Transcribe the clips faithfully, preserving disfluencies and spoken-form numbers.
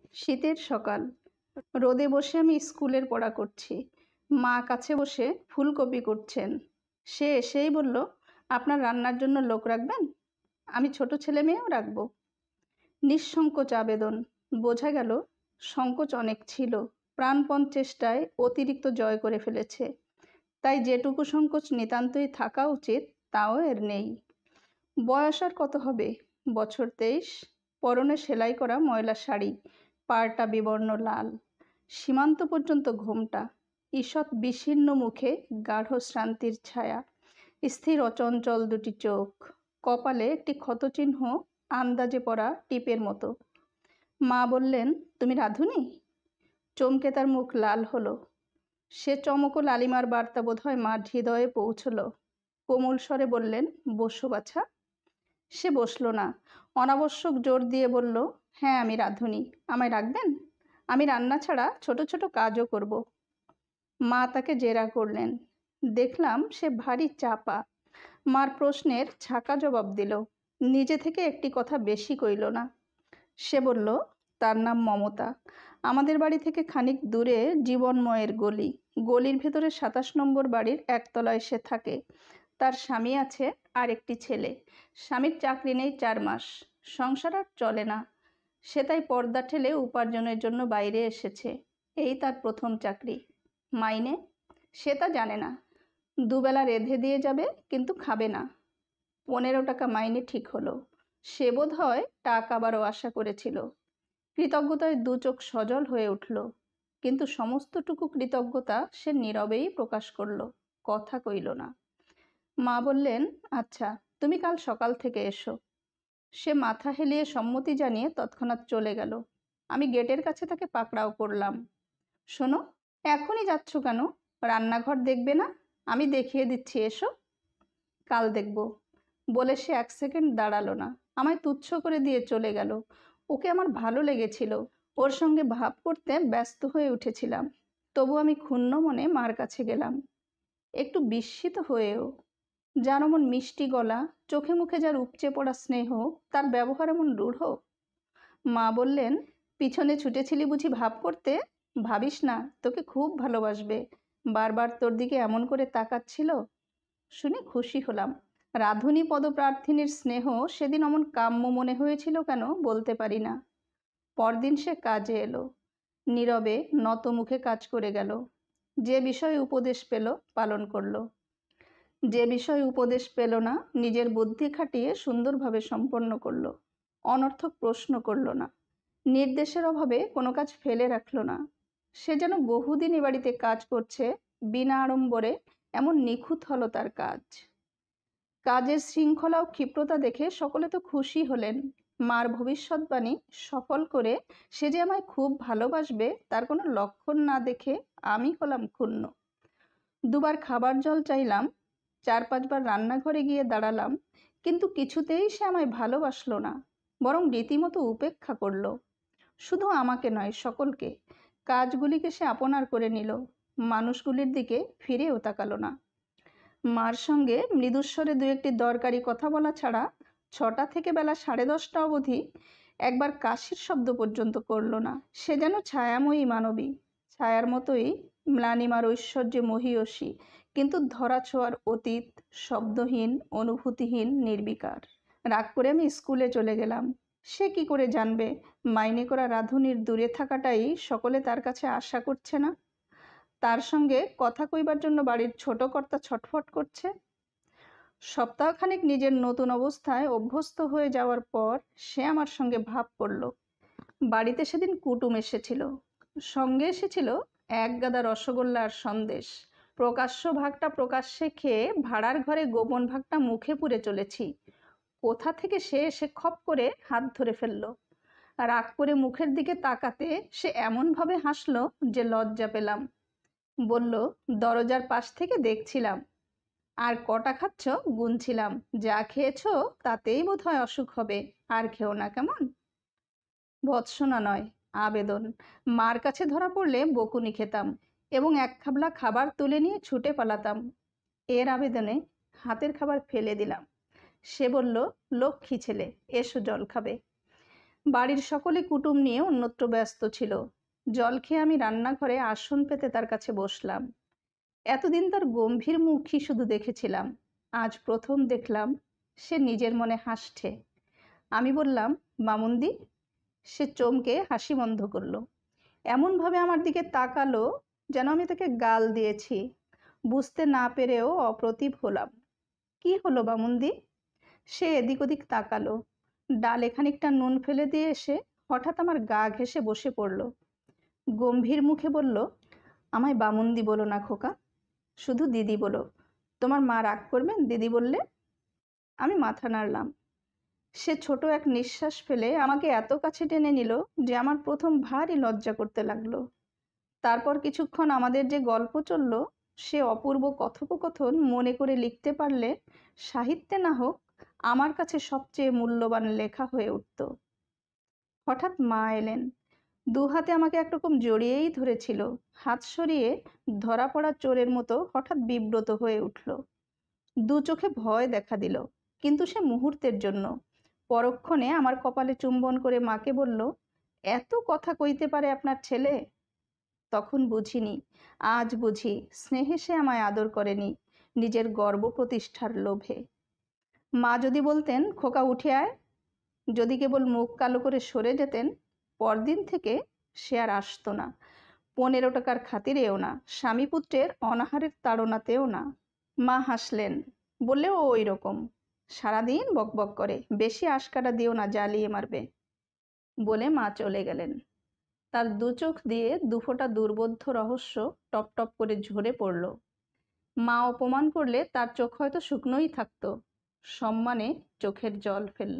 শীতের সকাল, রোদে বসে আমি স্কুলের পড়া করছি। মা কাছে বসে ফুলকপি কুটছেন। সে এসেই বলল, আপনার রান্নার জন্য লোক রাখবেন? আমি ছোট ছেলে মেয়েও রাখবো। নিঃসংকোচ আবেদন। বোঝা গেল সংকোচ অনেক ছিল, প্রাণপণ চেষ্টায় অতিরিক্ত জয় করে ফেলেছে। তাই যেটুকু সংকোচ নিতান্তই থাকা উচিত তাও এর নেই। বয়স আর কত হবে? বছর তেইশ। পরনে সেলাই করা ময়লা শাড়ি, পাড়টা বিবর্ণ লাল, সীমান্ত পর্যন্ত ঘোমটা। ঈষৎ বিশীর্ণ মুখে গাঢ় শ্রান্তির ছায়া, স্থির অচঞ্চল দুটি চোখ, কপালে একটি ক্ষতচিহ্ন আন্দাজে পড়া টিপের মতো। মা বললেন, তুমি রাঁধুনি? চমকে তার মুখ লাল হলো। সে চমক ও লালিমার বার্তা বোধ হয় মার হৃদয়ে পৌঁছল। কোমল স্বরে বললেন, বসো বাছা। সে বসল না, অনাবশ্যক জোর দিয়ে বলল, হ্যাঁ আমি রাঁধুনি, আমায় রাখবেন? আমি রান্না ছাড়া ছোট ছোট কাজও করব। মা তাকে জেরা করলেন। দেখলাম সে ভারী চাপা। মার প্রশ্নের ছাকা জবাব দিল, নিজে থেকে একটি কথা বেশি কইল না। সে বলল, তার নাম মমতা। আমাদের বাড়ি থেকে খানিক দূরে জীবনময়ের গলি। গলির ভেতরে সাতাশ নম্বর বাড়ির একতলায় সে থাকে। তার স্বামী আছে আর একটি ছেলে। স্বামীর চাকরি নেই চার মাস, সংসার আর চলে না। সে তাই পর্দা ঠেলে উপার্জনের জন্য বাইরে এসেছে। এই তার প্রথম চাকরি। মাইনে? সে তা জানে না। দুবেলা রেঁধে দিয়ে যাবে, কিন্তু খাবে না। পনেরো টাকা মাইনে ঠিক হলো। সে বোধ হয় টাকা আবারও আশা করেছিল। কৃতজ্ঞতায় দু চোখ সজল হয়ে উঠল, কিন্তু সমস্তটুকু কৃতজ্ঞতা সে নীরবেই প্রকাশ করল, কথা কইল না। মা বললেন, আচ্ছা তুমি কাল সকাল থেকে এসো। সে মাথা হেলিয়ে সম্মতি জানিয়ে তৎক্ষণাৎ চলে গেল। আমি গেটের কাছে তাকে পাকড়াও করলাম। শোনো, এখনই যাচ্ছ কেন? রান্নাঘর দেখবে না? আমি দেখিয়ে দিচ্ছি, এসো। কাল দেখব বলে সে এক সেকেন্ড দাঁড়ালো না, আমায় তুচ্ছ করে দিয়ে চলে গেল। ওকে আমার ভালো লেগেছিল, ওর সঙ্গে ভাব করতে ব্যস্ত হয়ে উঠেছিলাম। তবু আমি ক্ষুণ্ণ মনে মার কাছে গেলাম, একটু বিস্মিত হয়েও। যার এমন মিষ্টি গলা, চোখে মুখে যার উপচে পড়া স্নেহ, তার ব্যবহার এমন রূঢ়। মা বললেন, পিছনে ছুটেছিলি বুঝি ভাব করতে? ভাবিস না, তোকে খুব ভালোবাসবে। বারবার তোর দিকে এমন করে তাকাচ্ছিল। শুনে খুশি হলাম। রাধুনী পদপ্রার্থিনীর স্নেহ সেদিন অমন কাম্য মনে হয়েছিল কেন বলতে পারি না। পরদিন সে কাজে এলো, নীরবে নত মুখে কাজ করে গেল। যে বিষয়ে উপদেশ পেল পালন করলো, যে বিষয়ে উপদেশ পেল না নিজের বুদ্ধি খাটিয়ে সুন্দরভাবে সম্পন্ন করলো। অনর্থক প্রশ্ন করল না, নির্দেশের অভাবে কোনো কাজ ফেলে রাখলো না। সে যেন বহুদিন এ বাড়িতে কাজ করছে, বিনা আড়ম্বরে, এমন নিখুঁত হলো তার কাজ। কাজের শৃঙ্খলা ও ক্ষিপ্রতা দেখে সকলে তো খুশি হলেন। মার ভবিষ্যৎবাণী সফল করে সে যে আমায় খুব ভালোবাসবে তার কোনো লক্ষণ না দেখে আমি হলাম ক্ষুণ্ণ। দুবার খাবার জল চাইলাম, চার পাঁচবার রান্নাঘরে গিয়ে দাঁড়ালাম, কিন্তু কিছুতেই সে আমায় ভালোবাসলো না, বরং রীতিমতো উপেক্ষা করলো। শুধু আমাকে নয়, সকলকে। কাজগুলিকে সে আপনার করে নিল, মানুষগুলির দিকে ফিরেও তাকালো না। মার সঙ্গে মৃদুস্বরে দু একটি দরকারি কথা বলা ছাড়া ছটা থেকে বেলা সাড়ে দশটা অবধি একবার কাশির শব্দ পর্যন্ত করল না। সে যেন ছায়াময়ী মানবী, ছায়ার মতোই ম্লানিমার ঐশ্বর্যে মহীয়সী, কিন্তু ধরা ছোঁয়ার অতীত, শব্দহীন, অনুভূতিহীন, নির্বিকার। রাগ করে আমি স্কুলে চলে গেলাম। সে কি করে জানবে মাইনে করা রাঁধুনির দূরে থাকাটাই সকলে তার কাছে আশা করছে না? তার সঙ্গে কথা কইবার জন্য বাড়ির ছোট কর্তা ছটফট করছে। সপ্তাহখানেক নিজের নতুন অবস্থায় অভ্যস্ত হয়ে যাওয়ার পর সে আমার সঙ্গে ভাব করল। বাড়িতে সেদিন কুটুম এসেছিল, সঙ্গে এসেছিল এক গাদা রসগোল্লা আর সন্দেশ। প্রকাশ্য ভাগটা প্রকাশ্যে খেয়ে ভাড়ার ঘরে গোপন ভাগটা মুখে পুরে চলেছি। কোথা থেকে সে এসে খপ করে হাত ধরে ফেলল। রাগ করে মুখের দিকে তাকাতে সে এমনভাবে হাসলো যে লজ্জা পেলাম। বলল, দরজার পাশ থেকে দেখছিলাম, আর কটা খাচ্ছ গুনছিলাম, যা খেয়েছো তাতেই বোধ হয় অসুখ হবে, আর খেও না কেমন? ভৎসনা নয়, আবেদন। মার কাছে ধরা পড়লে বকুনি খেতাম এবং এক খাবলা খাবার তুলে নিয়ে ছুটে পালাতাম। এর আবেদনে হাতের খাবার ফেলে দিলাম। সে বলল, লক্ষ্মী ছেলে, এসো জল খাবে। বাড়ির সকলে কুটুম নিয়ে অন্যত্র ব্যস্ত ছিল। জল খেয়ে আমি রান্নাঘরে আসন পেতে তার কাছে বসলাম। এতদিন তার গম্ভীর মুখই শুধু দেখেছিলাম, আজ প্রথম দেখলাম সে নিজের মনে হাসছে। আমি বললাম, মামুন্দি। সে চমকে হাসি বন্ধ করলো, এমনভাবে আমার দিকে তাকালো যেন আমি তাকে গাল দিয়েছি। বুঝতে না পেরেও অপ্রতিভ হলাম। কি হলো বামুন্দি? সে এদিক ওদিক তাকালো, ডালে খানিকটা নুন ফেলে দিয়ে এসে হঠাৎ আমার গা ঘেঁষে বসে পড়ল। গম্ভীর মুখে বলল, আমায় বামুন্দি বলো না খোকা, শুধু দিদি বলো। তোমার মা রাগ করবেন দিদি বললে? আমি মাথা নাড়লাম। সে ছোট এক নিঃশ্বাস ফেলে আমাকে এত কাছে টেনে নিল যে আমার প্রথম ভারী লজ্জা করতে লাগলো। তারপর কিছুক্ষণ আমাদের যে গল্প চলল, সে অপূর্ব কথোপকথন মনে করে লিখতে পারলে সাহিত্যে না হোক আমার কাছে সবচেয়ে মূল্যবান লেখা হয়ে উঠত। হঠাৎ মা এলেন। দু হাতে আমাকে একরকম জড়িয়েই ধরেছিল। হাত সরিয়ে ধরা পড়া চোরের মতো হঠাৎ বিব্রত হয়ে উঠল। দু চোখে ভয় দেখা দিল, কিন্তু সে মুহূর্তের জন্য। পরক্ষণে আমার কপালে চুম্বন করে মাকে বলল, এত কথা কইতে পারে আপনার ছেলে? তখন বুঝিনি, আজ বুঝি স্নেহে সে আমায় আদর করেনি, নিজের গর্ব প্রতিষ্ঠার লোভে। মা যদি বলতেন, খোকা উঠে আয়, যদি কেবল মুখ কালো করে সরে যেতেন, পরদিন থেকে সে আর আসতো না। পনেরো টাকার খাতিরেও না, স্বামী পুত্রের অনাহারের তাড়নাতেও না। মা হাসলেন, বললেও ওই রকম, সারাদিন বকবক করে, বেশি আশকারা দিও না, জ্বালিয়ে মারবে, বলে মা চলে গেলেন। তার দু চোখ দিয়ে দুফোঁটা দুর্বোধ্য রহস্য টপ টপ করে ঝরে পড়ল। মা অপমান করলে তার চোখ হয়তো শুকনোই থাকতো, সম্মানে চোখের জল ফেলল।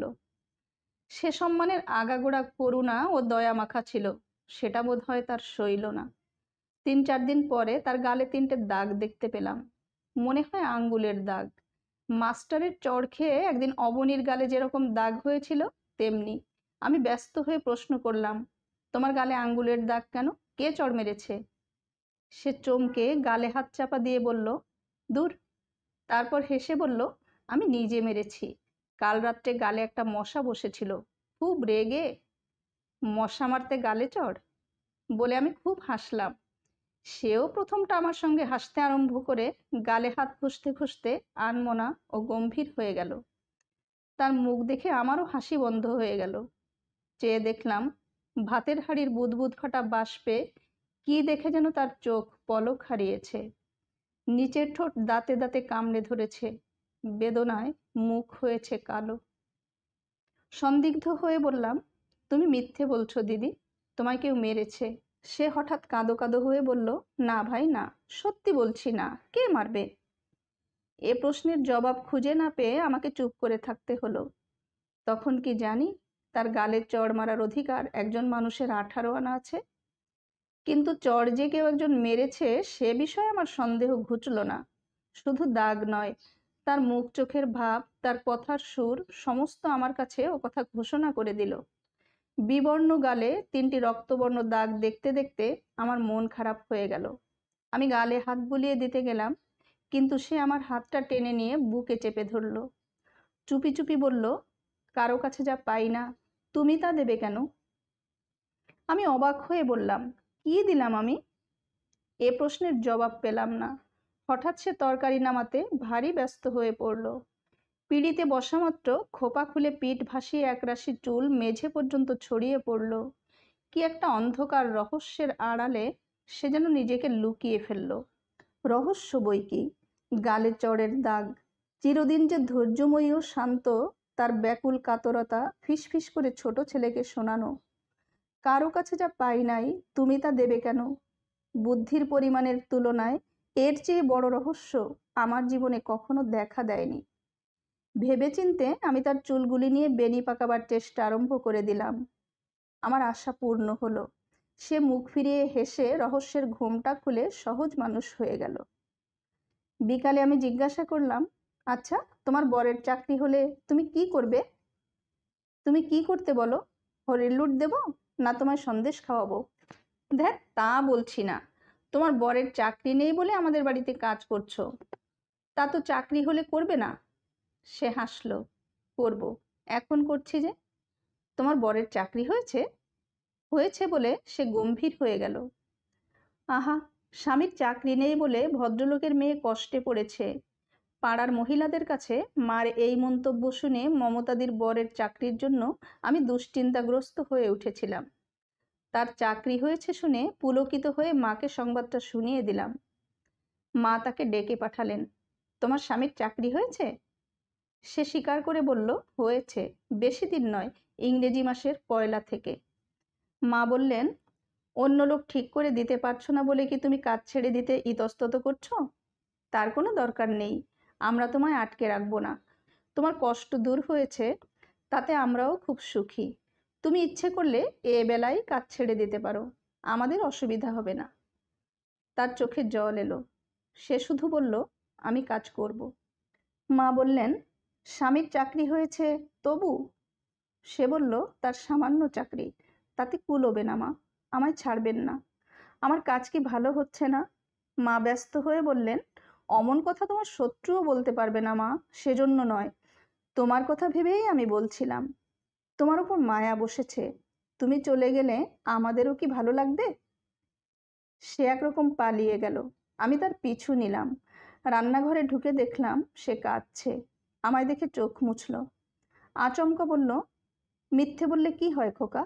সে সম্মানের আগাগোড়া করুণা ও দয়া মাখা ছিল, সেটা বোধ হয় তার সইল না। তিন চার দিন পরে তার গালে তিনটে দাগ দেখতে পেলাম, মনে হয় আঙ্গুলের দাগ। মাস্টারের চড় খেয়ে একদিন অবনীর গালে যেরকম দাগ হয়েছিল তেমনি। আমি ব্যস্ত হয়ে প্রশ্ন করলাম, তোমার গালে আঙ্গুলের দাগ কেন? কে চড় মেরেছে? সে চমকে গালে হাত চাপা দিয়ে বলল, দূর। তারপর হেসে বলল, আমি নিজে মেরেছি। কাল রাত্রে গালে একটা মশা বসেছিল, খুব রেগে। মশা মারতে গালে চড়? বলে আমি খুব হাসলাম। সেও প্রথমটা আমার সঙ্গে হাসতে আরম্ভ করে গালে হাত ঘষতে ঘষতে আনমনা ও গম্ভীর হয়ে গেল। তার মুখ দেখে আমারও হাসি বন্ধ হয়ে গেল। চেয়ে দেখলাম, ভাতের হাঁড়ির বুদবুদ ফাটা বাষ্পে কি দেখে যেন তার চোখ পলক হারিয়েছে। নিচের ঠোঁট দাঁতে দাঁতে কামড়ে ধরেছে, বেদনায় মুখ হয়েছে কালো। সন্দিগ্ধ হয়ে বললাম, তুমি মিথ্যে বলছো দিদি, তোমায় কেউ মেরেছে। সে হঠাৎ কাঁদো কাঁদো হয়ে বলল, না ভাই না, সত্যি বলছি না, কে মারবে? এ প্রশ্নের জবাব খুঁজে না পেয়ে আমাকে চুপ করে থাকতে হলো। তখন কি জানি তার গালে চড় মারার অধিকার একজন মানুষের আঠারো আনা আছে। কিন্তু চড় যে কেউ একজন মেরেছে সে বিষয়ে আমার সন্দেহ ঘুচল না। শুধু দাগ নয়, তার মুখ চোখের ভাব, তার কথার সুর, সমস্ত আমার কাছে ও কথা ঘোষণা করে দিল। বিবর্ণ গালে তিনটি রক্তবর্ণ দাগ দেখতে দেখতে আমার মন খারাপ হয়ে গেল। আমি গালে হাত বুলিয়ে দিতে গেলাম, কিন্তু সে আমার হাতটা টেনে নিয়ে বুকে চেপে ধরল। চুপি চুপি বলল, কারো কাছে যা পাই না তুমি তা দেবে কেন? আমি অবাক হয়ে বললাম, কি দিলাম আমি? এ প্রশ্নের জবাব পেলাম না। হঠাৎ সে তরকারি নামাতে ভারী ব্যস্ত হয়ে পড়ল। পিঁড়িতে বসা মাত্র খোপা খুলে পিঠ ভাসিয়ে একরাশি চুল মেঝে পর্যন্ত ছড়িয়ে পড়ল। কি একটা অন্ধকার রহস্যের আড়ালে সে যেন নিজেকে লুকিয়ে ফেলল। রহস্য বই কি, গালে চড়ের দাগ। চিরদিন যে ধৈর্যময়ী ও শান্ত, তার ব্যাকুল কাতরতা ফিসফিস করে ছোট ছেলেকে শোনানো। কারো কাছে যা পাই নাই তুমি তা দেবে কেন? বুদ্ধির পরিমাণের তুলনায় এর চেয়ে বড় রহস্য আমার জীবনে কখনো দেখা দেয়নি। ভেবেচিন্তে আমি তার চুলগুলি নিয়ে বেনি পাকাবার চেষ্টা আরম্ভ করে দিলাম। আমার আশা পূর্ণ হলো। সে মুখ ফিরিয়ে হেসে রহস্যের ঘোমটা খুলে সহজ মানুষ হয়ে গেল। বিকালে আমি জিজ্ঞাসা করলাম, আচ্ছা তোমার বরের চাকরি হলে তুমি কি করবে? তুমি কি করতে বলো? হরির লুট দেব, না তোমায় সন্দেশ খাওয়াবো? দেখ, তা বলছি না। তোমার বরের চাকরি নেই বলে আমাদের বাড়িতে কাজ করছো, তা তো চাকরি হলে করবে না? সে হাসলো, করব, এখন করছি যে। তোমার বরের চাকরি হয়েছে? হয়েছে বলে সে গম্ভীর হয়ে গেল। আহা, স্বামীর চাকরি নেই বলে ভদ্রলোকের মেয়ে কষ্টে পড়েছে। পাড়ার মহিলাদের কাছে মার এই মন্তব্য শুনে মমতাদির বরের চাকরির জন্য আমি দুশ্চিন্তাগ্রস্ত হয়ে উঠেছিলাম। তার চাকরি হয়েছে শুনে পুলকিত হয়ে মাকে সংবাদটা শুনিয়ে দিলাম। মা তাকে ডেকে পাঠালেন। তোমার স্বামীর চাকরি হয়েছে? সে স্বীকার করে বলল, হয়েছে, বেশি দিন নয়, ইংরেজি মাসের পয়লা থেকে। মা বললেন, অন্য লোক ঠিক করে দিতে পারছো না বলে কি তুমি কাজ ছেড়ে দিতে ইতস্তত করছো? তার কোনো দরকার নেই, আমরা তোমায় আটকে রাখবো না। তোমার কষ্ট দূর হয়েছে, তাতে আমরাও খুব সুখী। তুমি ইচ্ছে করলে এ বেলায় কাজ ছেড়ে দিতে পারো, আমাদের অসুবিধা হবে না। তার চোখে জল এলো। সে শুধু বলল, আমি কাজ করব। মা বললেন, স্বামীর চাকরি হয়েছে তবু? সে বলল, তার সামান্য চাকরি, তাতে কুলোবে না মা, আমায় ছাড়বেন না। আমার কাজ কি ভালো হচ্ছে না? মা ব্যস্ত হয়ে বললেন, অমন কথা তোমার শত্রুও বলতে পারবে না মা, সেজন্য নয়, তোমার কথা ভেবেই আমি বলছিলাম। তোমার উপর মায়া বসেছে, তুমি চলে গেলে আমাদেরও কি ভালো লাগবে? সে একরকম পালিয়ে গেল। আমি তার পিছু নিলাম। রান্নাঘরে ঢুকে দেখলাম সে কাঁদছে। আমায় দেখে চোখ মুছল। আচমকা বলল, মিথ্যে বললে কি হয় খোকা?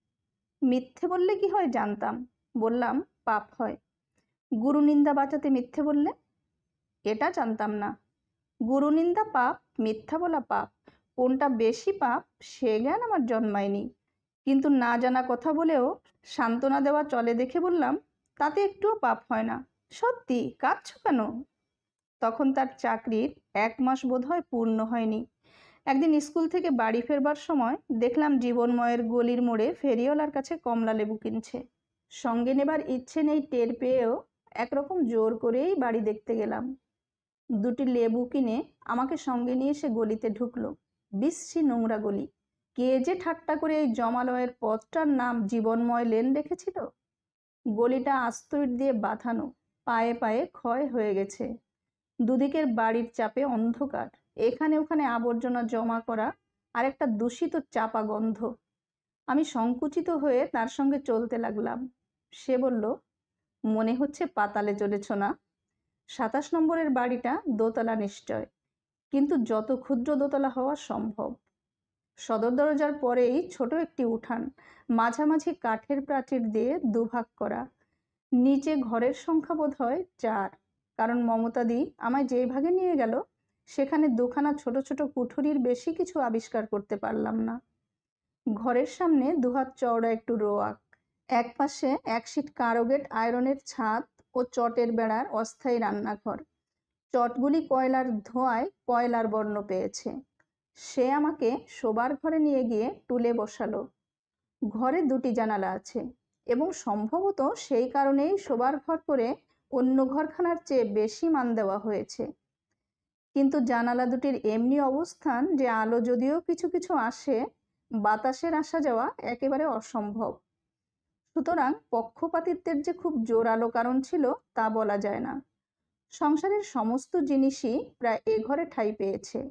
মিথ্যে বললে কি হয় জানতাম, বললাম পাপ হয়। গুরু নিন্দা বাঁচাতে মিথ্যে বললে? এটা জানতাম না। গুরু নিন্দা পাপ, মিথ্যা বলা পাপ, কোনটা বেশি পাপ সে জ্ঞান আমার জন্মায়নি। কিন্তু না জানা কথা বলেও সান্ত্বনা দেওয়া চলে দেখে বললাম, তাতে একটুও পাপ হয় না। সত্যি, কাঁদছো কেন? তখন তার চাকরির এক মাস বোধহয় পূর্ণ হয়নি। একদিন স্কুল থেকে বাড়ি ফেরবার সময় দেখলাম জীবনময়ের গলির মোড়ে ফেরিওয়ালার কাছে কমলা লেবু কিনছে। সঙ্গে নেবার ইচ্ছে নেই টের পেয়েও একরকম জোর করেই বাড়ি দেখতে গেলাম। দুটি লেবু কিনে আমাকে সঙ্গে নিয়ে সে গলিতে ঢুকলো। বিশ্রী নোংরা গলি। কে যে ঠাট্টা করে এই জমালয়ের পথটার নাম জীবনময় লেন রেখেছিল? গলিটা আস্ত ইট দিয়ে বাঁধানো, পায়ে পায়ে ক্ষয় হয়ে গেছে। দুদিকের বাড়ির চাপে অন্ধকার, এখানে ওখানে আবর্জনা জমা করা আর একটা দূষিত চাপা গন্ধ। আমি সংকুচিত হয়ে তার সঙ্গে চলতে লাগলাম। সে বলল, মনে হচ্ছে পাতালে চলেছ না? সাতাশ নম্বরের বাড়িটা দোতলা নিশ্চয়, কিন্তু যত ক্ষুদ্র দোতলা হওয়া সম্ভব। সদর দরজার পরেই ছোট একটি উঠান, মাঝামাঝি কাঠের প্রাচীর দিয়ে দুভাগ করা। নিচে ঘরের সংখ্যা বোধ হয় চার, কারণ মমতাদি আমায় যেই ভাগে নিয়ে গেল সেখানে দুখানা ছোট ছোট কুঠুরির বেশি কিছু আবিষ্কার করতে পারলাম না। ঘরের সামনে দুহাত চওড়া একটু রোয়াক, এক পাশে এক সিট কারোগেট আয়রনের ছাদ ও চটের বেড়ার অস্থায়ী রান্নাঘর। চটগুলি কয়লার ধোঁয়ায় কয়লার বর্ণ পেয়েছে। সে আমাকে শোবার ঘরে নিয়ে গিয়ে টুলে বসালো। ঘরে দুটি জানালা আছে এবং সম্ভবত সেই কারণেই শোবার ঘর করে অন্য ঘরখানার চেয়ে বেশি মান দেওয়া হয়েছে। কিন্তু জানালা দুটির এমনি অবস্থান যে আলো যদিও কিছু কিছু আসে, বাতাসের আসা যাওয়া একেবারে অসম্ভব। সুতরাং পক্ষপাতিত্বের যে খুব জোরালো কারণ ছিল তা বলা যায় না। সংসারের সমস্ত জিনিসই প্রায় এ ঘরে ঠাঁই পেয়েছে।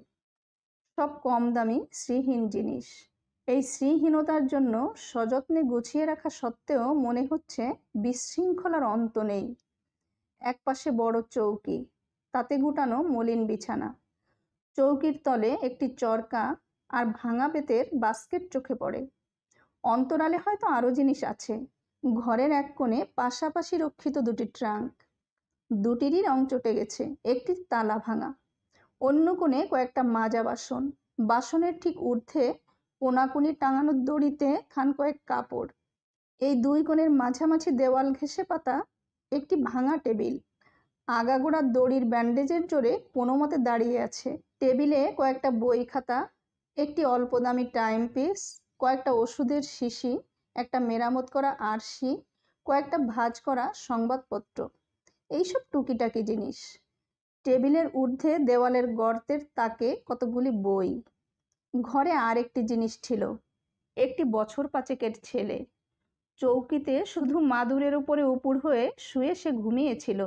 সব কম দামি শ্রীহীন জিনিস। এই শ্রীহীনতার জন্য সযত্নে গুছিয়ে রাখা সত্ত্বেও মনে হচ্ছে বিশৃঙ্খলার অন্ত নেই। এক পাশে বড় চৌকি, তাতে গুটানো মলিন বিছানা। চৌকির তলে একটি চরকা আর ভাঙা বেতের বাস্কেট চোখে পড়ে। অন্তরালে হয়তো আরও জিনিস আছে। ঘরের এক কোণে পাশাপাশি রক্ষিত দুটি ট্রাঙ্ক, দুটিরই রং চটে গেছে, একটি তালা ভাঙা। অন্য কোণে কয়েকটা মাজা বাসন, বাসনের ঠিক ঊর্ধ্বে কোনাকুনি টাঙানো দড়িতে খান কয়েক কাপড়। এই দুই কোণের মাঝামাঝি দেওয়াল ঘেঁষে পাতা একটি ভাঙা টেবিল, আগাগোড়া দড়ির ব্যান্ডেজের জোরে কোনো মতে দাঁড়িয়ে আছে। টেবিলে কয়েকটা বই খাতা, একটি অল্প দামি টাইম পিস, কয়েকটা ওষুধের শিশি, একটা মেরামত করা আরশি, কয়েকটা ভাঁজ করা সংবাদপত্র, এইসব টুকিটাকি জিনিস। টেবিলের ঊর্ধ্বে দেওয়ালের গর্তের তাকে কতগুলি বই। ঘরে আর একটি জিনিস ছিল, একটি বছর পাঁচেকের ছেলে। চৌকিতে শুধু মাদুরের উপরে উপুড় হয়ে শুয়ে সে ঘুমিয়েছিল।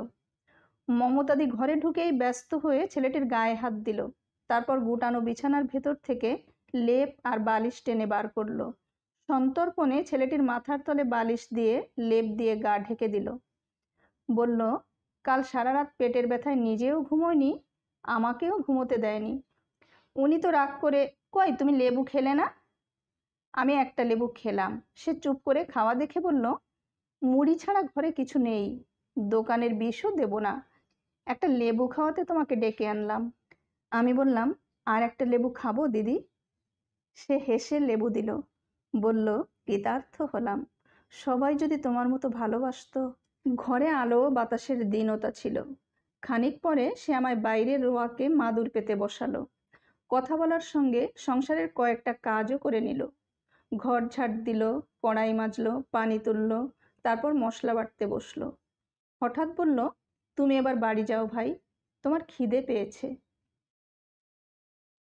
মমতাদি ঘরে ঢুকেই ব্যস্ত হয়ে ছেলেটির গায়ে হাত দিল। তারপর গুটানো বিছানার ভেতর থেকে লেপ আর বালিশ টেনে বার করলো। সন্তর্পণে ছেলেটির মাথার তলে বালিশ দিয়ে লেপ দিয়ে গা ঢেকে দিল। বলল, কাল সারা রাত পেটের ব্যথায় নিজেও ঘুমোয়নি, আমাকেও ঘুমোতে দেয়নি। উনি তো রাগ করে, কই তুমি লেবু খেলে না? আমি একটা লেবু খেলাম। সে চুপ করে খাওয়া দেখে বলল, মুড়ি ছাড়া ঘরে কিছু নেই, দোকানের বিষও দেব না, একটা লেবু খাওয়াতে তোমাকে ডেকে আনলাম। আমি বললাম, আর একটা লেবু খাবো দিদি? সে হেসে লেবু দিল, বলল, কৃতার্থ হলাম, সবাই যদি তোমার মতো ভালোবাসতো। ঘরে আলো বাতাসের দীনতা ছিল। খানিক পরে সে আমায় বাইরের রোয়াকে মাদুর পেতে বসালো। কথা বলার সঙ্গে সংসারের কয়েকটা কাজও করে নিল। ঘর ঝাড় দিল, কড়াই মাজলো, পানি তুললো, তারপর মশলা বাটতে বসলো। হঠাৎ বলল, তুমি এবার বাড়ি যাও ভাই, তোমার খিদে পেয়েছে।